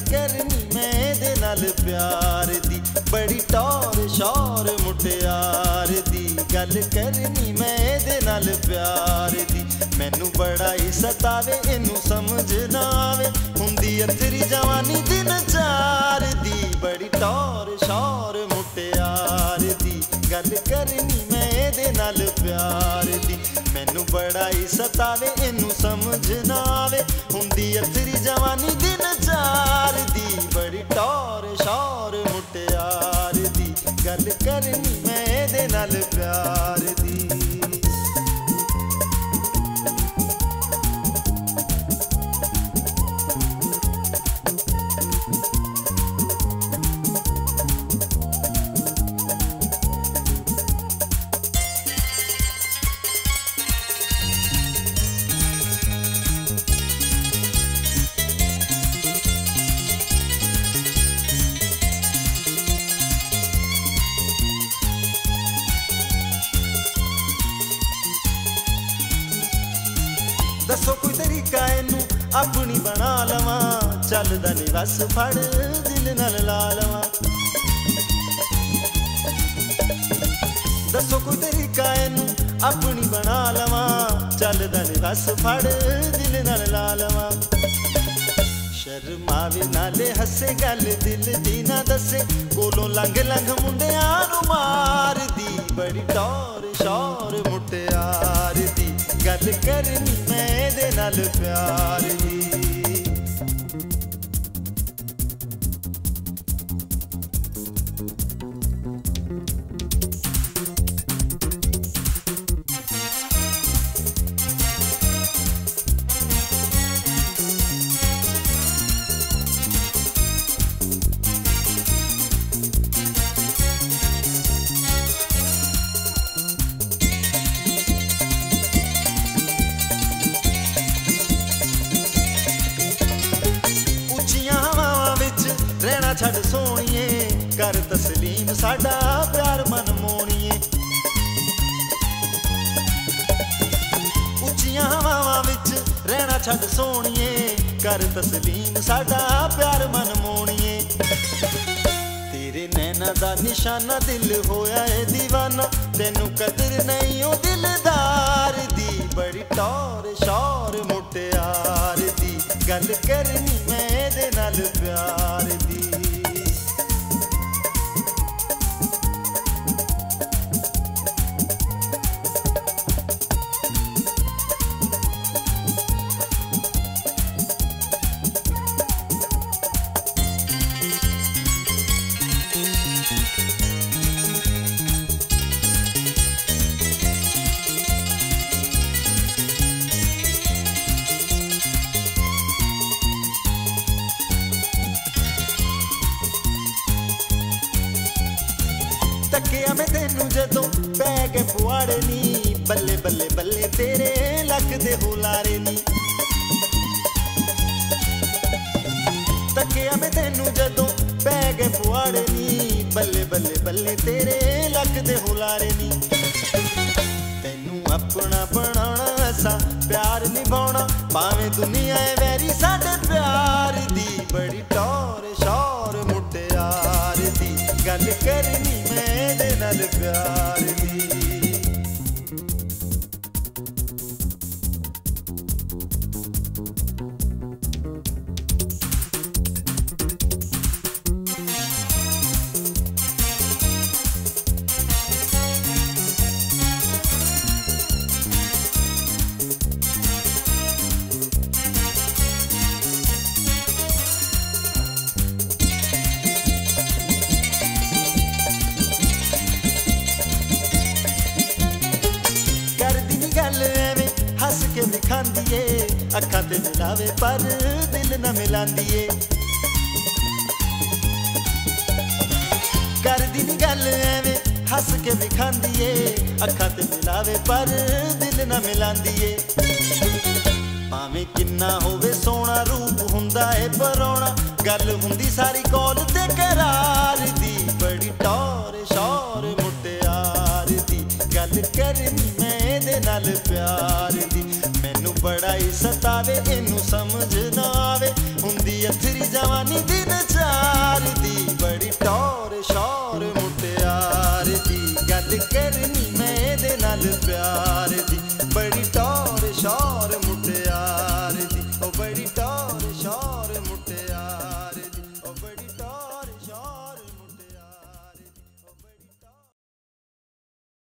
करनी मैं दे नाल प्यार दी, बड़ी टौर शौर मुटियार दी। गल करनी मैं दे नाल प्यार दी, मैनू बड़ा ही सतावे इनू समझ ना आवे, हुंदी अंतरी जवानी दिन चार दी, बड़ी टौर शौर मुटियार दी। गल करनी मैं दे नाल प्यार दी, मैनू बड़ा ही सतावे इनू समझ ना आवे, हुंदी अंतरी जवानी दिन चार दी, बड़ी टौर शौर मुटियार दी। गल करनी मैं दे नाल प्यार दी। दसो कोई तरीका इनू अपनी बना लवा, चलदा नी बस फड़ दिल नाल ला लवा। दसो कोई तरीका इनू अपनी बना लवा, चलदा नी बस फड़ दिल नाल ला लवा। शर्मावे नाले हसे गल दिल दी ना दसे, कोलों लंघ लंघ मुंडियां नू मार दी, बड़ी टौर शौर मुटियार दी। गल करनी मैं दे नाल प्यार दी। छड़ सोनिए कर तस्लीम साडा प्यार मन मोनिए, उच्चियां हवावां विच रहना छड़ सोनिए कर तस्लीम साडा प्यार मन मोनिए। तेरे नैना दा निशाना दिल होया है दीवाना, तेनू कदर नहीं ओ दिलदार दी, बड़ी टौर शौर मुटियार दी। गल करनी मैं दे नाल प्यार दी। तकिया मैं तेनू जदों पै के पुआड़े नी, बल्ले बल्ले बल्ले तेरे लक दे हुलारे नी। तकिया मैं तेनू जदों पै के पुआड़े नी, बल्ले बल्ले बल्ले तेरे लक दे हुलारे नी। तेनू अपना बनाना असा प्यार निभाउणा, भावें दुनिया है वैरी साडे प्यार दी, बड़ी टौर शौर मुटियार दी। गल करनी मैं दे नाल प्यार दी। हस के विखांदी ए अखां ते मिलावे पर दिल न मिलांदी ए, करदी नी गल एवें हस के विखांदी ए अखां ते मिलावे पर दिल न मिलांदी ए। भावें किन्ना होवे सोहना रूप हुंदा ए परोना, गल हुंदी सारी कौल ते करार दी, बड़ी टौर शौर मुटियार दी। गल करनी मैं दे नाल प्यार दी, मैनू बड़ा ही सतावे इनू समझ ना आवे हुंदी अथरी जवानी दिन चार दी बड़ी टौर शौर मुटियार दी गल करनी मैं दे नाल प्यार